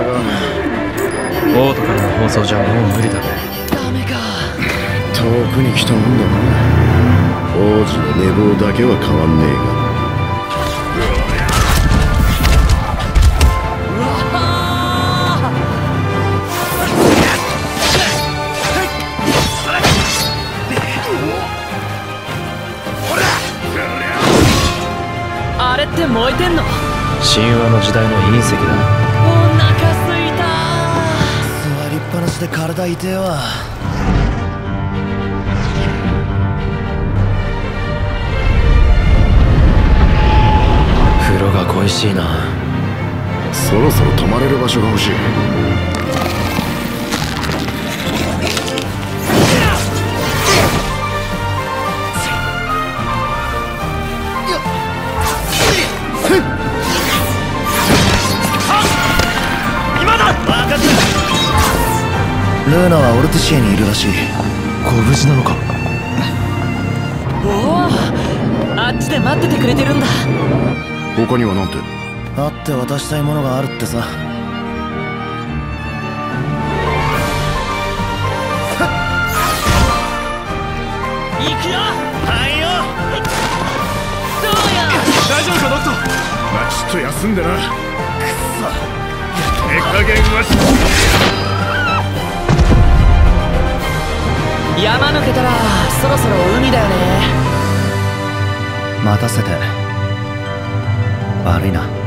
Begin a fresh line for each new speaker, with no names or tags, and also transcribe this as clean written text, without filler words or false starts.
が
オートからの放送じゃもう無理だね。
ダメか。
遠くに来たもんだな。王子の寝坊だけは変わんねえが。
あれって燃えてんの？
神話の時代の隕石だ。
お腹すいた。
座りっぱなしで体痛えわ。
風呂が恋しいな。
そろそろ泊まれる場所が欲しい。
ルーナはオルティシエにいるらしい。
ご無事なのか？
おお、あっちで待っててくれてるんだ。
他にはなんて？
会って渡したいものがあるってさ。
行くよ。はいよ。どうや。
大丈夫かドクト？まあちょっと休んでな。くっそ。手加減は
山抜けたらそろそろ海だよね。
待たせて悪いな。